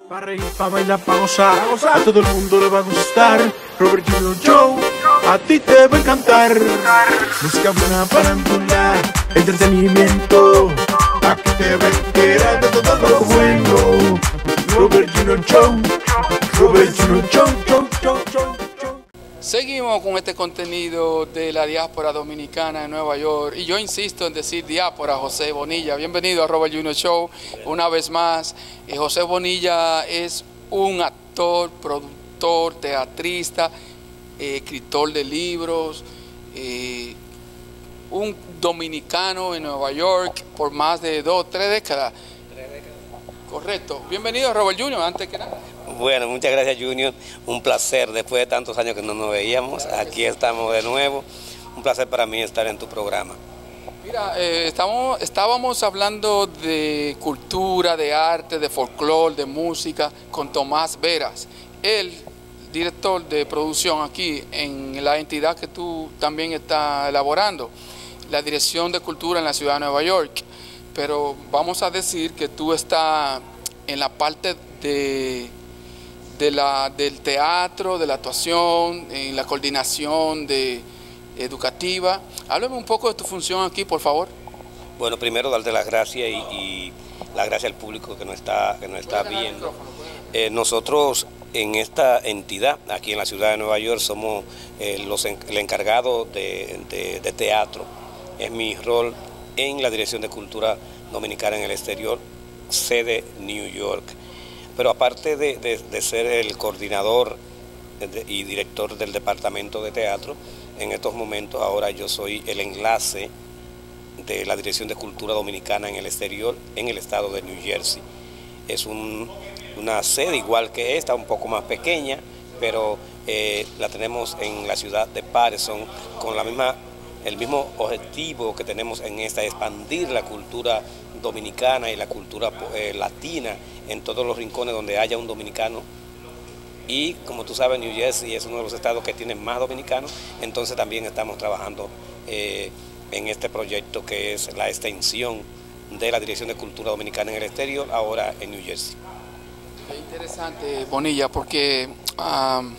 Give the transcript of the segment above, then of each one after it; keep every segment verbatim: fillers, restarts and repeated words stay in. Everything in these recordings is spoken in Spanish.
Para reír, para bailar, para gozar, a todo el mundo le va a gustar. Robert Junior Show, a ti te va a encantar. Música buena para empujar, entretenimiento. Aquí te va a enterar de todo lo bueno. Robert Junior Show, Robert Junior Show, show, show, show, show. Seguimos con este contenido de la diáspora dominicana en Nueva York. Y yo insisto en decir diáspora, José Bonilla. Bienvenido a Robert Junior Show una vez más. Eh, José Bonilla es un actor, productor, teatrista, eh, escritor de libros, eh, un dominicano en Nueva York por más de dos, tres décadas. Tres décadas. Correcto. Bienvenido a Robert Junior, antes que nada. Bueno, muchas gracias, Junior. Un placer, después de tantos años que no nos veíamos, aquí estamos de nuevo. Un placer para mí estar en tu programa. Mira, eh, estamos, estábamos hablando de cultura, de arte, de folclore, de música, con Tomás Veras, el director de producción aquí en la entidad que tú también estás elaborando, la Dirección de Cultura en la Ciudad de Nueva York. Pero vamos a decir que tú estás en la parte de... De la, del teatro, de la actuación, en la coordinación de, educativa. Háblame un poco de tu función aquí, por favor. Bueno, primero darte las gracias y, y las gracias al público que nos está, que nos está viendo. Eh, nosotros en esta entidad, aquí en la ciudad de Nueva York, somos eh, los, el encargado de, de, de teatro. Es mi rol en la Dirección de Cultura Dominicana en el Exterior, sede New York. Pero aparte de, de, de ser el coordinador de, y director del departamento de teatro, en estos momentos ahora yo soy el enlace de la Dirección de Cultura Dominicana en el Exterior en el estado de New Jersey. Es un, una sede igual que esta, un poco más pequeña, pero eh, la tenemos en la ciudad de Patterson con la misma, el mismo objetivo que tenemos en esta, expandir la cultura dominicana y la cultura eh, latina en todos los rincones donde haya un dominicano. Y como tú sabes, New Jersey es uno de los estados que tiene más dominicanos, entonces también estamos trabajando eh, en este proyecto que es la extensión de la Dirección de Cultura Dominicana en el Exterior, ahora en New Jersey. Qué interesante, Bonilla, porque um,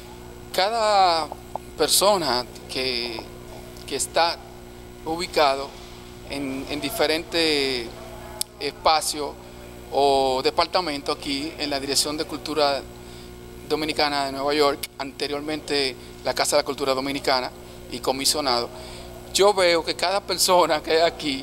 cada persona que, que está ubicado en, en diferentes espacios o departamentos aquí en la Dirección de Cultura Dominicana de Nueva York, anteriormente la Casa de la Cultura Dominicana y comisionado, yo veo que cada persona que hay aquí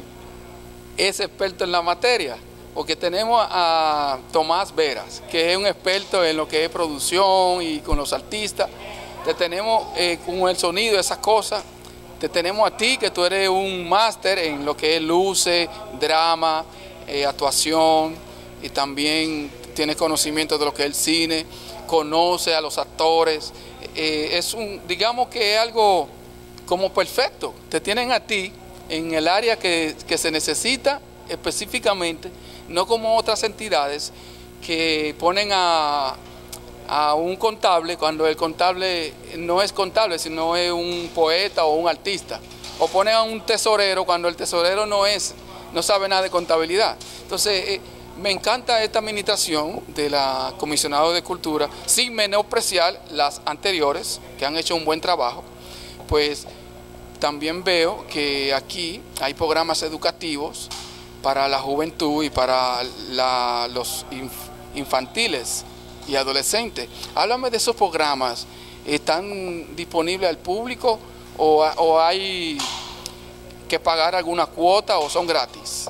es experto en la materia, porque tenemos a Tomás Veras, que es un experto en lo que es producción y con los artistas, te tenemos eh, con el sonido, esas cosas. Te tenemos a ti, que tú eres un máster en lo que es luces, drama, eh, actuación, y también tienes conocimiento de lo que es el cine, conoce a los actores. Eh, es un, digamos que es algo como perfecto. Te tienen a ti en el área que, que se necesita específicamente, no como otras entidades que ponen a... a un contable cuando el contable no es contable, sino es un poeta o un artista, o ponen a un tesorero cuando el tesorero no es, no sabe nada de contabilidad. Entonces, eh, me encanta esta administración de la Comisionado de Cultura, sin menospreciar las anteriores, que han hecho un buen trabajo. Pues también veo que aquí hay programas educativos para la juventud y para la, los inf infantiles y adolescentes. Háblame de esos programas. ¿Están disponibles al público o, o hay que pagar alguna cuota o son gratis?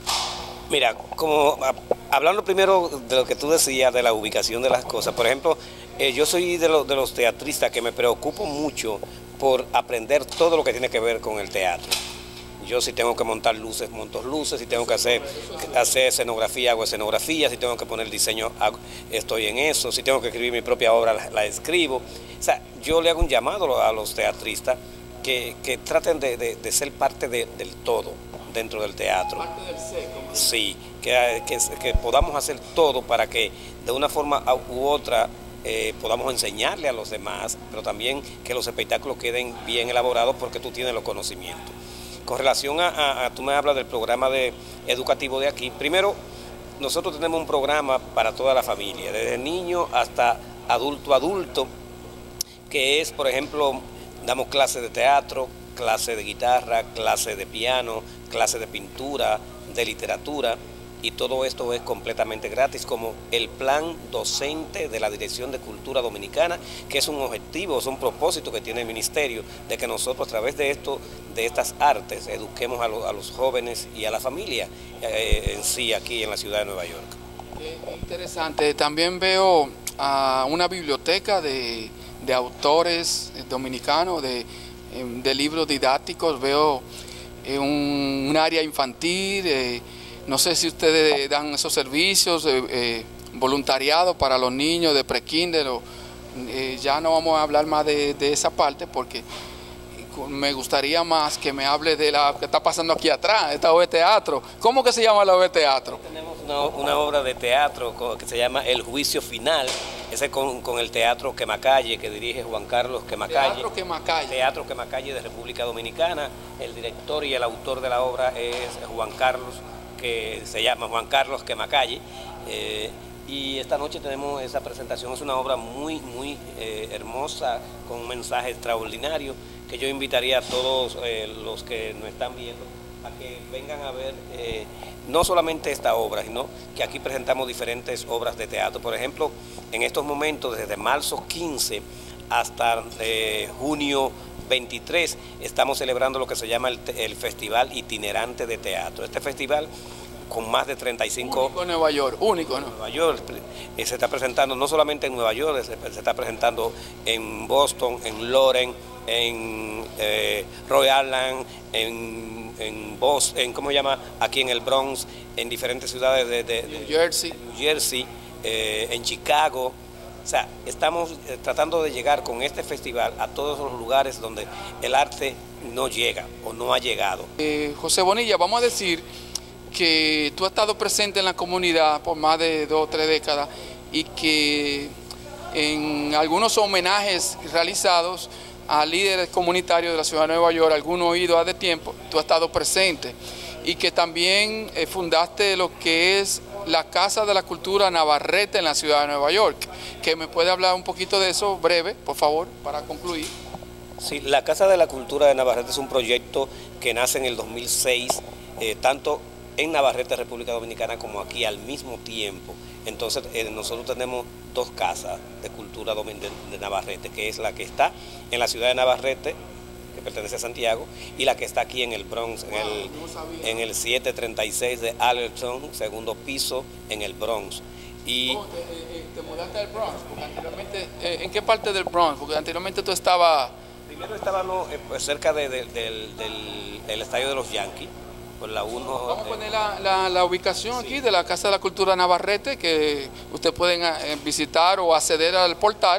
Mira, como hablando primero de lo que tú decías de la ubicación de las cosas, por ejemplo, eh, yo soy de, lo, de los teatristas que me preocupo mucho por aprender todo lo que tiene que ver con el teatro. Yo si tengo que montar luces, monto luces, si tengo que hacer, hacer escenografía, hago escenografía, si tengo que poner diseño, hago, estoy en eso, si tengo que escribir mi propia obra, la, la escribo. O sea, yo le hago un llamado a los teatristas que, que traten de, de, de ser parte de, del todo dentro del teatro. Parte del seco. Sí, que, que, que podamos hacer todo para que de una forma u otra eh, podamos enseñarle a los demás, pero también que los espectáculos queden bien elaborados porque tú tienes los conocimientos. Con relación a, a, a, tú me hablas del programa de, educativo de aquí, primero nosotros tenemos un programa para toda la familia, desde niño hasta adulto adulto, que es, por ejemplo, damos clases de teatro, clases de guitarra, clases de piano, clases de pintura, de literatura, y todo esto es completamente gratis, como el plan docente de la Dirección de Cultura Dominicana, que es un objetivo, es un propósito que tiene el Ministerio, de que nosotros a través de esto, de estas artes, eduquemos a, lo, a los jóvenes y a la familia eh, en sí aquí en la ciudad de Nueva York. Qué interesante. También veo uh, una biblioteca de, de autores dominicanos, de, de libros didácticos, veo eh, un, un área infantil, eh, no sé si ustedes dan esos servicios, eh, eh, voluntariado para los niños de pre-kinder, o eh, ya no vamos a hablar más de, de esa parte porque me gustaría más que me hable de la que está pasando aquí atrás, esta obra de teatro. ¿Cómo que se llama la obra de teatro? Tenemos una, una obra de teatro que se llama El Juicio Final, ese con, con el Teatro Quemacalle, que dirige Juan Carlos Quemacalle. Teatro Quemacalle. Teatro Quemacalle de República Dominicana. El director y el autor de la obra es Juan Carlos, que se llama Juan Carlos Quemacalle, eh, y esta noche tenemos esa presentación. Es una obra muy, muy eh, hermosa, con un mensaje extraordinario, que yo invitaría a todos eh, los que nos están viendo a que vengan a ver eh, no solamente esta obra, sino que aquí presentamos diferentes obras de teatro. Por ejemplo, en estos momentos, desde marzo quince hasta eh, junio veintitrés, estamos celebrando lo que se llama el, el Festival Itinerante de Teatro. Este festival, con más de treinta y cinco... Único en Nueva York, único, ¿no? Nueva York, eh, se está presentando no solamente en Nueva York, se, se está presentando en Boston, en Lawrence, en eh, Rhode Island, en, en Boston, en, ¿cómo se llama? Aquí en el Bronx, en diferentes ciudades de, de, de New Jersey, New Jersey eh, en Chicago. O sea, estamos eh, tratando de llegar con este festival a todos los lugares donde el arte no llega o no ha llegado. Eh, José Bonilla, vamos a decir que tú has estado presente en la comunidad por más de dos o tres décadas y que en algunos homenajes realizados a líderes comunitarios de la ciudad de Nueva York, algunos oídos hace tiempo, tú has estado presente, y que también eh, fundaste lo que es la Casa de la Cultura Navarrete en la ciudad de Nueva York. ¿Que me puede hablar un poquito de eso breve, por favor, para concluir? Sí, la Casa de la Cultura de Navarrete es un proyecto que nace en el dos mil seis, eh, tanto en Navarrete, República Dominicana, como aquí al mismo tiempo. Entonces eh, nosotros tenemos dos casas de cultura de, de Navarrete, que es la que está en la ciudad de Navarrete, que pertenece a Santiago, y la que está aquí en el Bronx, en el, en el setecientos treinta y seis de Allerton, segundo piso, en el Bronx. Y oh, te, eh, te mudaste al Bronx, porque anteriormente, eh, ¿en qué parte del Bronx? Porque anteriormente tú estabas... Primero estábamos eh, pues, cerca de, de, del, del, del estadio de los Yankees, por la uno. Vamos a poner la, la, la ubicación sí. Aquí de la Casa de la Cultura Navarrete, que ustedes pueden eh, visitar o acceder al portal,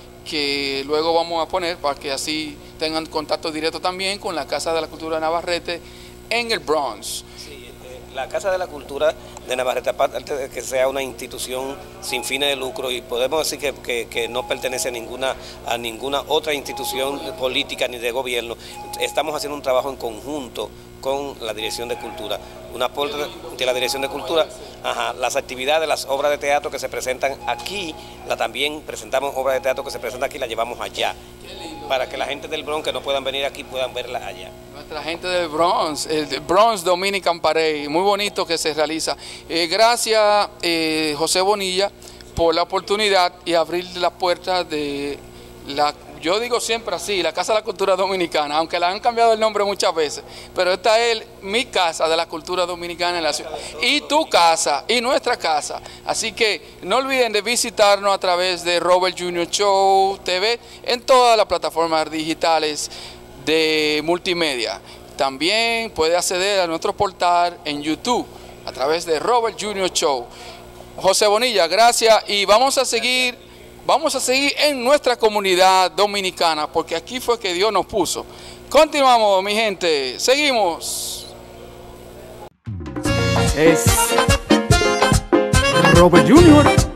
que luego vamos a poner para que así tengan contacto directo también con la Casa de la Cultura Navarrete en el Bronx. Sí, eh, la Casa de la Cultura de Navarrete, aparte de que sea una institución sin fines de lucro, y podemos decir que, que, que no pertenece a ninguna, a ninguna otra institución política ni de gobierno, estamos haciendo un trabajo en conjunto con la Dirección de Cultura, un aporte de la Dirección de Cultura, ajá, las actividades, las obras de teatro que se presentan aquí, la también presentamos obras de teatro que se presentan aquí, la llevamos allá, para que la gente del Bronx que no puedan venir aquí puedan verla allá. Nuestra gente del Bronx, el Bronx Dominican Parade, muy bonito que se realiza. Eh, gracias eh, José Bonilla por la oportunidad y abrir la puerta de la... Yo digo siempre así, la Casa de la Cultura Dominicana, aunque la han cambiado el nombre muchas veces, pero esta es mi Casa de la Cultura Dominicana en la ciudad, y tu casa, y nuestra casa. Así que no olviden de visitarnos a través de Robert Junior Show T V en todas las plataformas digitales de multimedia. También puede acceder a nuestro portal en YouTube a través de Robert Junior Show. José Bonilla, gracias, y vamos a seguir... Vamos a seguir en nuestra comunidad dominicana, porque aquí fue que Dios nos puso. Continuamos, mi gente. Seguimos. Es Robert Junior